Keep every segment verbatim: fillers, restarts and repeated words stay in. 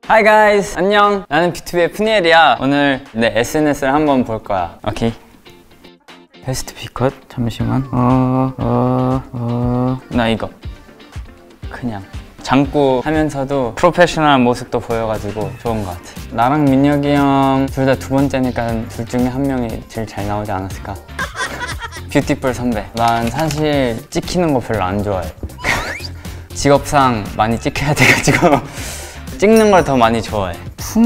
Hi guys! 안녕! 나는 비투비의 푸니엘이야. 오늘 내 에스엔에스를 한번 볼 거야. 오케이? 베스트 B컷? 잠시만. 어... 어... 어... 나 이거 그냥 장구 하면서도 프로페셔널한 모습도 보여가지고 좋은 것 같아. 나랑 민혁이 형 둘 다 두 번째니까 둘 중에 한 명이 제일 잘 나오지 않았을까? 뷰티풀 선배. 난 사실 찍히는 거 별로 안 좋아해. 직업상 많이 찍혀야 돼가지고 찍는 걸 더 많이 좋아해.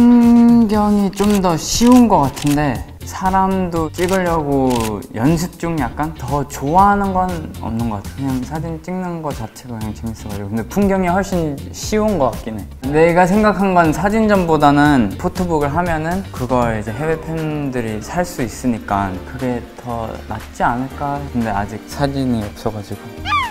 풍경이 좀 더 쉬운 것 같은데 사람도 찍으려고 연습 중 약간 더 좋아하는 건 없는 것 같아. 그냥 사진 찍는 거 자체가 그냥 재밌어가지고. 근데 풍경이 훨씬 쉬운 것 같긴 해. 내가 생각한 건 사진전보다는 포토북을 하면은 그걸 이제 해외 팬들이 살 수 있으니까 그게 더 낫지 않을까. 근데 아직 사진이 없어가지고.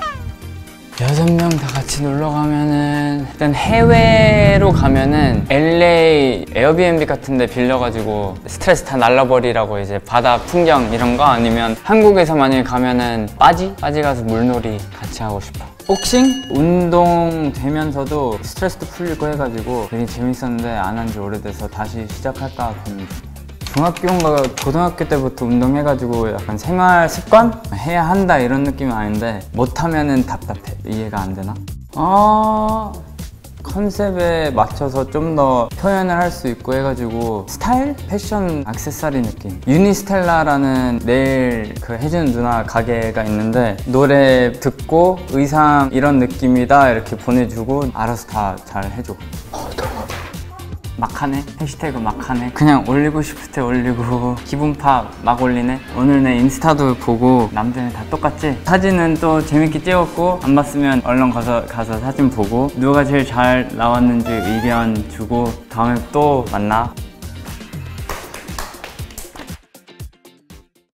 여섯 명 다 같이 놀러 가면은 일단 해외로 가면은 엘에이 에어비앤비 같은 데 빌려가지고 스트레스 다 날려버리라고 이제 바다 풍경 이런 거, 아니면 한국에서 만약에 가면은 빠지? 빠지 가서 물놀이 같이 하고 싶어. 복싱? 운동 되면서도 스트레스도 풀리고 해가지고 되게 재밌었는데 안 한 지 오래돼서 다시 시작할까 고민 중이야. 중학교인가 고등학교 때부터 운동해가지고 약간 생활 습관? 해야 한다 이런 느낌은 아닌데 못하면은 답답해. 이해가 안 되나? 아 컨셉에 맞춰서 좀 더 표현을 할 수 있고 해가지고 스타일? 패션 액세서리 느낌. 유니스텔라라는 내일 그 해주는 누나 가게가 있는데 노래 듣고 의상 이런 느낌이다 이렇게 보내주고 알아서 다 잘 해줘. 어, 더워. 막 하네? 해시태그 막 하네? 그냥 올리고 싶을 때 올리고 기분파 막 올리네? 오늘 내 인스타도 보고 남들은 다 똑같지? 사진은 또 재밌게 찍었고 안 봤으면 얼른 가서, 가서 사진 보고 누가 제일 잘 나왔는지 의견 주고 다음에 또 만나.